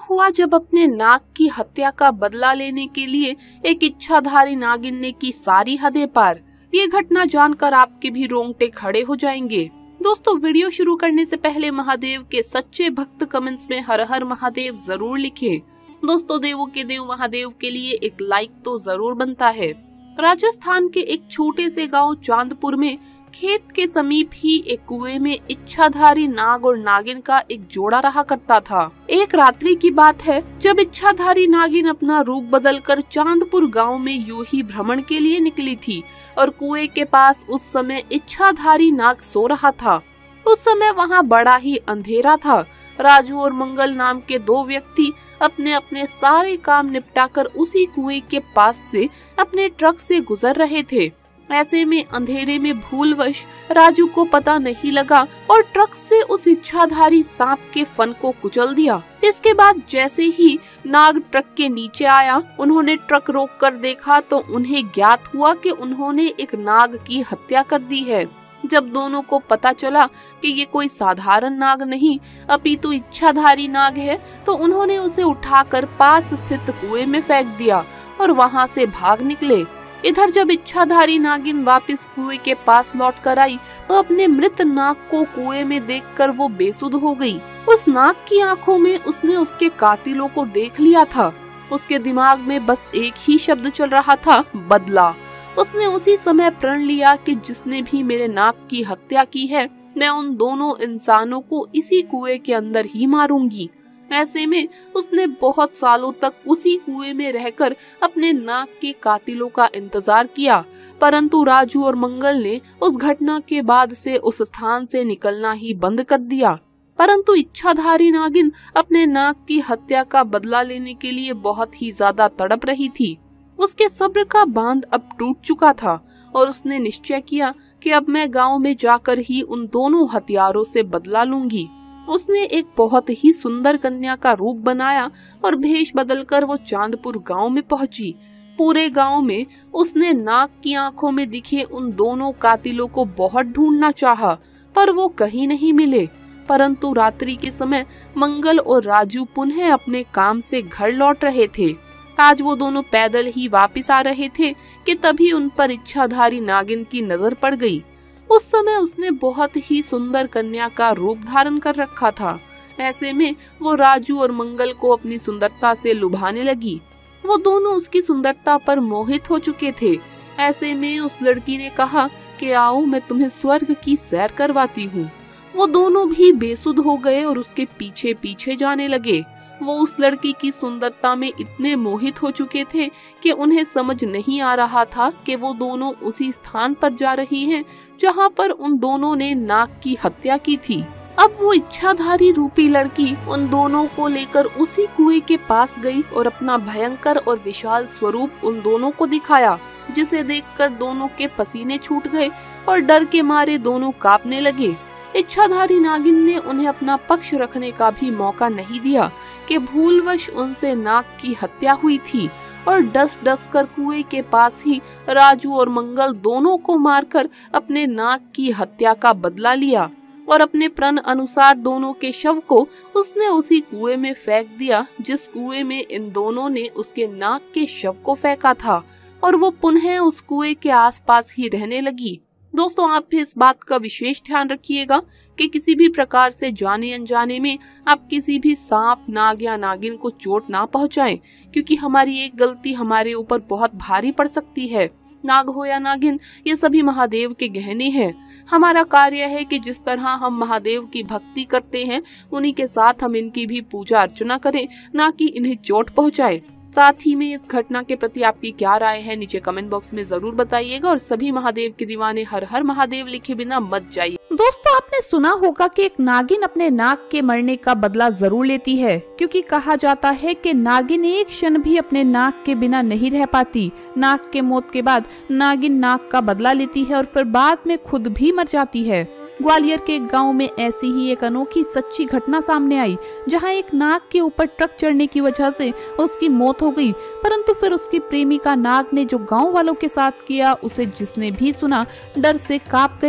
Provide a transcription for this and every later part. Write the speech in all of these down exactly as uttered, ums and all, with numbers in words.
हुआ जब अपने नाग की हत्या का बदला लेने के लिए एक इच्छाधारी नागिन ने की सारी हदें पार। ये घटना जानकर आपके भी रोंगटे खड़े हो जाएंगे। दोस्तों, वीडियो शुरू करने से पहले महादेव के सच्चे भक्त कमेंट्स में हर हर महादेव जरूर लिखें। दोस्तों, देवों के देव महादेव के लिए एक लाइक तो जरूर बनता है। राजस्थान के एक छोटे से गांव चांदपुर में खेत के समीप ही एक कुएं में इच्छाधारी नाग और नागिन का एक जोड़ा रहा करता था। एक रात्रि की बात है जब इच्छाधारी नागिन अपना रूप बदलकर चांदपुर गांव में यूं ही भ्रमण के लिए निकली थी और कुएं के पास उस समय इच्छाधारी नाग सो रहा था। उस समय वहां बड़ा ही अंधेरा था। राजू और मंगल नाम के दो व्यक्ति अपने अपने सारे काम निपटाकर उसी कुएं के पास से अपने ट्रक से गुजर रहे थे। ऐसे में अंधेरे में भूलवश राजू को पता नहीं लगा और ट्रक से उस इच्छाधारी सांप के फन को कुचल दिया। इसके बाद जैसे ही नाग ट्रक के नीचे आया, उन्होंने ट्रक रोक कर देखा तो उन्हें ज्ञात हुआ कि उन्होंने एक नाग की हत्या कर दी है। जब दोनों को पता चला कि ये कोई साधारण नाग नहीं अपितु इच्छाधारी नाग है, तो उन्होंने उसे उठाकर पास स्थित कुएं में फेंक दिया और वहां से भाग निकले। इधर जब इच्छाधारी नागिन वापस कुएं के पास लौट कर आई तो अपने मृत नाग को कुएं में देखकर वो बेसुध हो गई। उस नाग की आंखों में उसने उसके कातिलों को देख लिया था। उसके दिमाग में बस एक ही शब्द चल रहा था, बदला। उसने उसी समय प्रण लिया कि जिसने भी मेरे नाग की हत्या की है, मैं उन दोनों इंसानों को इसी कुएं के अंदर ही मारूंगी। ऐसे में उसने बहुत सालों तक उसी कुएं में रहकर अपने नाग के कातिलों का इंतजार किया, परंतु राजू और मंगल ने उस घटना के बाद से उस स्थान से निकलना ही बंद कर दिया। परंतु इच्छाधारी नागिन अपने नाग की हत्या का बदला लेने के लिए बहुत ही ज्यादा तड़प रही थी। उसके सब्र का बांध अब टूट चुका था और उसने निश्चय किया कि अब मैं गांव में जाकर ही उन दोनों हथियारों से बदला लूंगी। उसने एक बहुत ही सुंदर कन्या का रूप बनाया और भेष बदलकर वो चांदपुर गांव में पहुंची। पूरे गांव में उसने नाग की आंखों में दिखे उन दोनों कातिलों को बहुत ढूंढना चाहा, पर वो कहीं नहीं मिले। परंतु रात्रि के समय मंगल और राजू पुनः अपने काम से घर लौट रहे थे। आज वो दोनों पैदल ही वापस आ रहे थे कि तभी उन पर इच्छाधारी नागिन की नजर पड़ गई। उस समय उसने बहुत ही सुंदर कन्या का रूप धारण कर रखा था। ऐसे में वो राजू और मंगल को अपनी सुंदरता से लुभाने लगी। वो दोनों उसकी सुंदरता पर मोहित हो चुके थे। ऐसे में उस लड़की ने कहा कि आओ मैं तुम्हें स्वर्ग की सैर करवाती हूँ। वो दोनों भी बेसुध हो गए और उसके पीछे पीछे जाने लगे। वो उस लड़की की सुंदरता में इतने मोहित हो चुके थे कि उन्हें समझ नहीं आ रहा था कि वो दोनों उसी स्थान पर जा रही हैं जहां पर उन दोनों ने नाग की हत्या की थी। अब वो इच्छाधारी रूपी लड़की उन दोनों को लेकर उसी कुएं के पास गई और अपना भयंकर और विशाल स्वरूप उन दोनों को दिखाया, जिसे देखकर दोनों के पसीने छूट गए और डर के मारे दोनों कांपने लगे। इच्छाधारी नागिन ने उन्हें अपना पक्ष रखने का भी मौका नहीं दिया कि भूलवश उनसे नाग की हत्या हुई थी और डस डस कर कुएं के पास ही राजू और मंगल दोनों को मारकर अपने नाग की हत्या का बदला लिया और अपने प्रण अनुसार दोनों के शव को उसने उसी कुएं में फेंक दिया जिस कुएं में इन दोनों ने उसके नाग के शव को फेंका था, और वो पुनः उस कुएं के आसपास ही रहने लगी। दोस्तों, आप भी इस बात का विशेष ध्यान रखिएगा कि किसी भी प्रकार से जाने अनजाने में आप किसी भी सांप, नाग या नागिन को चोट ना पहुंचाएं, क्योंकि हमारी एक गलती हमारे ऊपर बहुत भारी पड़ सकती है। नाग हो या नागिन, ये सभी महादेव के गहने हैं। हमारा कार्य है कि जिस तरह हम महादेव की भक्ति करते हैं उन्हीं के साथ हम इनकी भी पूजा अर्चना करें, ना कि इन्हें चोट पहुंचाएं। साथ ही में इस घटना के प्रति आपकी क्या राय है नीचे कमेंट बॉक्स में जरूर बताइएगा और सभी महादेव के दीवाने हर हर महादेव लिखे बिना मत जाइए। दोस्तों, आपने सुना होगा कि एक नागिन अपने नाग के मरने का बदला जरूर लेती है, क्योंकि कहा जाता है कि नागिन एक क्षण भी अपने नाग के बिना नहीं रह पाती। नाग के मौत के बाद नागिन नाग का बदला लेती है और फिर बाद में खुद भी मर जाती है। ग्वालियर के एक गांव में ऐसी ही एक अनोखी सच्ची घटना सामने आई, जहां एक नाग के ऊपर ट्रक चढ़ने की वजह से उसकी मौत हो गई, परंतु फिर उसकी प्रेमिका नाग ने जो गांव वालों के साथ किया उसे जिसने भी सुना डर से कांप गया।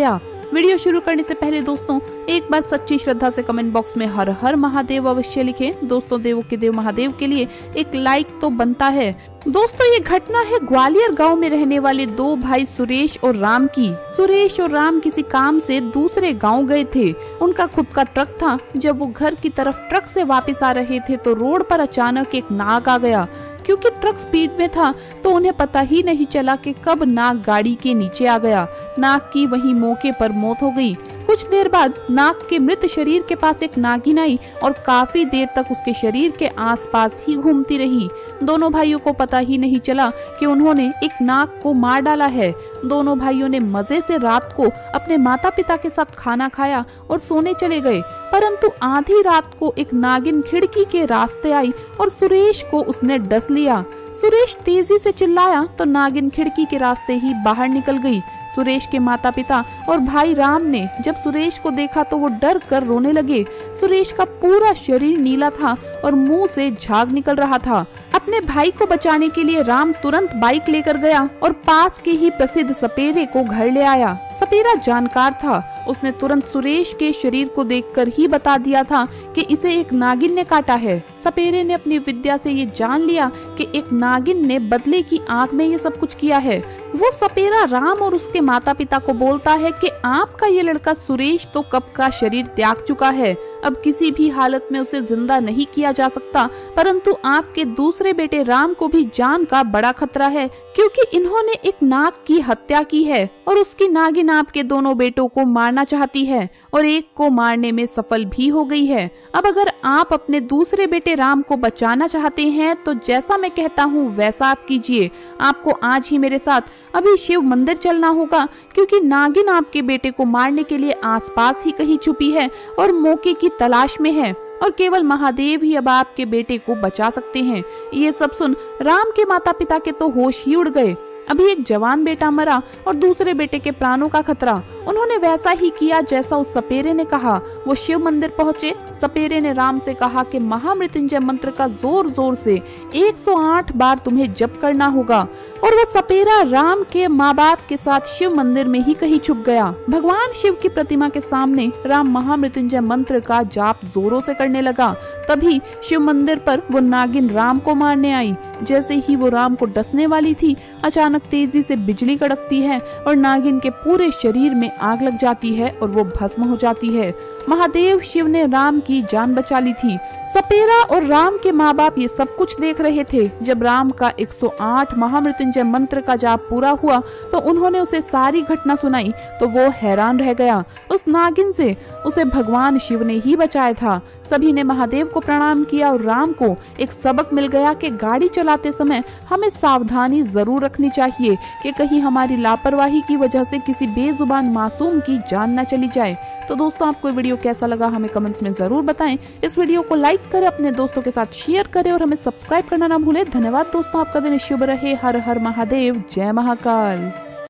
वीडियो शुरू करने से पहले दोस्तों एक बार सच्ची श्रद्धा से कमेंट बॉक्स में हर हर महादेव अवश्य लिखें। दोस्तों देवों के देव महादेव के लिए एक लाइक तो बनता है। दोस्तों ये घटना है ग्वालियर गांव में रहने वाले दो भाई सुरेश और राम की। सुरेश और राम किसी काम से दूसरे गांव गए थे। उनका खुद का ट्रक था। जब वो घर की तरफ ट्रक से वापस आ रहे थे तो रोड पर अचानक एक नाग आ गया। क्योंकि ट्रक स्पीड में था तो उन्हें पता ही नहीं चला कि कब नाग गाड़ी के नीचे आ गया। नाग की वहीं मौके पर मौत हो गई। कुछ देर बाद नाग के मृत शरीर के पास एक नागिन आई और काफी देर तक उसके शरीर के आसपास ही घूमती रही। दोनों भाइयों को पता ही नहीं चला कि उन्होंने एक नाग को मार डाला है। दोनों भाइयों ने मजे से रात को अपने माता पिता के साथ खाना खाया और सोने चले गए। परंतु आधी रात को एक नागिन खिड़की के रास्ते आई और सुरेश को उसने डस लिया। सुरेश तेजी से चिल्लाया तो नागिन खिड़की के रास्ते ही बाहर निकल गई। सुरेश के माता पिता और भाई राम ने जब सुरेश को देखा तो वो डर कर रोने लगे। सुरेश का पूरा शरीर नीला था और मुंह से झाग निकल रहा था। अपने भाई को बचाने के लिए राम तुरंत बाइक लेकर गया और पास के ही प्रसिद्ध सपेरे को घर ले आया। सपेरा जानकार था। उसने तुरंत सुरेश के शरीर को देखकर ही बता दिया था कि इसे एक नागिन ने काटा है। सपेरे ने अपनी विद्या से ये जान लिया कि एक नागिन ने बदले की आंख में ये सब कुछ किया है। वो सपेरा राम और उसके माता पिता को बोलता है कि आपका ये लड़का सुरेश तो कब का शरीर त्याग चुका है। अब किसी भी हालत में उसे जिंदा नहीं किया जा सकता। परंतु आपके दूसरे बेटे राम को भी जान का बड़ा खतरा है क्योंकि इन्होंने एक नाग की हत्या की है और उसकी नागिन आपके दोनों बेटों को मारना चाहती है और एक को मारने में सफल भी हो गई है। अब अगर आप अपने दूसरे बेटे राम को बचाना चाहते हैं तो जैसा मैं कहता हूँ वैसा आप कीजिए। आपको आज ही मेरे साथ अभी शिव मंदिर चलना होगा क्योंकि नागिन आपके बेटे को मारने के लिए आसपास ही कहीं छुपी है और मौके की तलाश में है और केवल महादेव ही अब आपके बेटे को बचा सकते हैं। ये सब सुन राम के माता पिता के तो होश ही उड़ गए। अभी एक जवान बेटा मरा और दूसरे बेटे के प्राणों का खतरा। उन्होंने वैसा ही किया जैसा उस सपेरे ने कहा। वो शिव मंदिर पहुँचे। सपेरे ने राम से कहा कि महामृत्युंजय मंत्र का जोर जोर से एक सौ आठ बार तुम्हें जप करना होगा और वो सपेरा राम के माँ बाप के साथ शिव मंदिर में ही कहीं छुप गया। भगवान शिव की प्रतिमा के सामने राम महामृत्युंजय मंत्र का जाप जोरों से करने लगा। तभी शिव मंदिर पर वो नागिन राम को मारने आई। जैसे ही वो राम को डसने वाली थी अचानक तेजी से बिजली कड़कती है और नागिन के पूरे शरीर में आग लग जाती है और वो भस्म हो जाती है। महादेव शिव ने राम की जान बचा ली थी। सपेरा और राम के माँ बाप ये सब कुछ देख रहे थे। जब राम का एक सौ आठ महामृत्युंजय मंत्र का जाप पूरा हुआ तो उन्होंने उसे सारी घटना सुनाई तो वो हैरान रह गया। उस नागिन से उसे भगवान शिव ने ही बचाया था। सभी ने महादेव को प्रणाम किया और राम को एक सबक मिल गया कि गाड़ी चलाते समय हमें सावधानी जरूर रखनी चाहिए कि कहीं हमारी लापरवाही की वजह से किसी बेजुबान मासूम की जान न चली जाए। तो दोस्तों आपको वीडियो कैसा लगा हमें कमेंट्स में जरूर बताएं। इस वीडियो को लाइक करें, अपने दोस्तों के साथ शेयर करें और हमें सब्सक्राइब करना ना भूलें। धन्यवाद दोस्तों, आपका दिन शुभ रहे। हर हर महादेव, जय महाकाल।